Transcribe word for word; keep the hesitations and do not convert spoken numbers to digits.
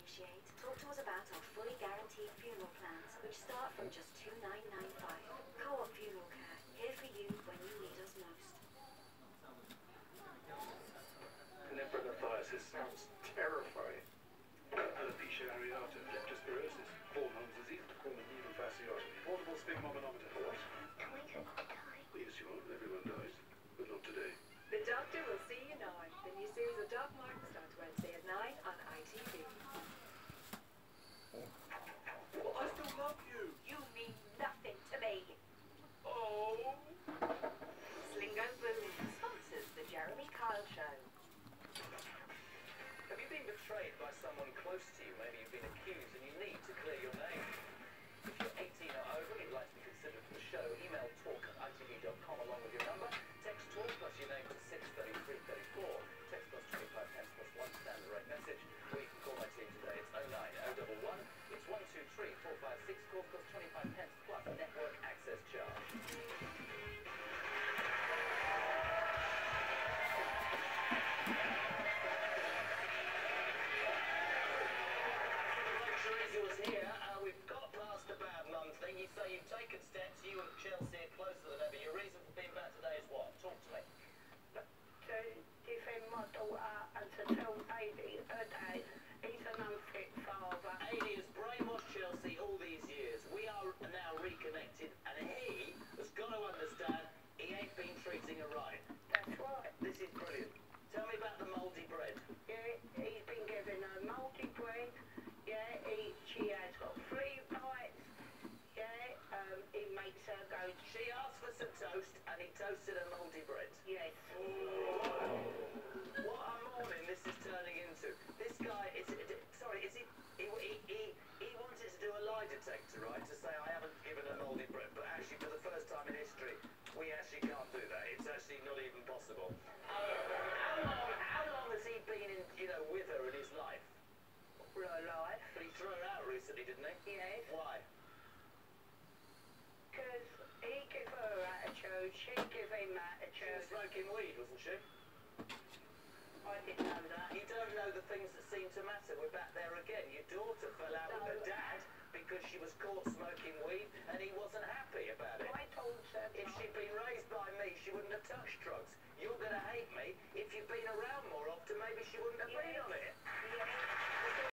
negotiate, talk to us about our fully guaranteed funeral plans, which start from just two nine nine five. Co-op Funeral Care, here for you when you need us most. Nephrolithiasis sounds terrifying. Alopecia areata, leptospirosis, Hormones disease, common needle fasciotomy, portable sphygmomanometer. What? Can we go die? Yes, you are. Everyone dies, but not today. The Doctor Will See You Now. The new series of Doc Martin starts Wednesday at nine on I T V. Well, I still love you. You mean nothing to me. Oh. Slingo Boom sponsors the Jeremy Kyle Show. Have you been betrayed by someone close to you? Maybe you've been accused and you need to clear your name. If you're eighteen or over and you'd like to be considered for the show, email talk at I T V dot com along with your number. Text talk plus your name to six three three three four. Text plus twenty-five pence plus one standard rate message. Or you can call my team today. It's oh nine oh one one. It's one two three four five six. Call plus twenty-five pence plus network access charge. You say you've taken steps, you and Chelsea are closer than ever. Your reason for being back today is what? Talk to me. To defend my daughter and to tell Adi her dad he's an unfit father. Adi has brainwashed Chelsea all these years. We are now reconnected and he has got to understand he ain't been treating her right. That's right. This is brilliant. Tell me about the mouldy bread. Yeah, he's been giving her mouldy bread. Yeah, he, she has got three bites. Um, he makes her go. She asked for some toast and he toasted her mouldy bread. Yes. What a morning this is turning into. This guy is, sorry, is he, he, he, he wanted to do a lie detector, right? To say I haven't given her mouldy bread, but actually for the first time in history, we actually can't do that. It's actually not even possible. Uh, how long, how long has he been in, you know, with her in his life? Her life. But he threw her out recently, didn't he? Yes. Why? Because he gave her attitude, she gave him attitude. She was smoking weed, wasn't she? I didn't know that. You don't know the things that seem to matter. We're back there again. Your daughter fell out No. with her dad because she was caught smoking weed and he wasn't happy about it. My daughter. If she'd been raised by me, she wouldn't have touched drugs. You're going to hate me if you've been around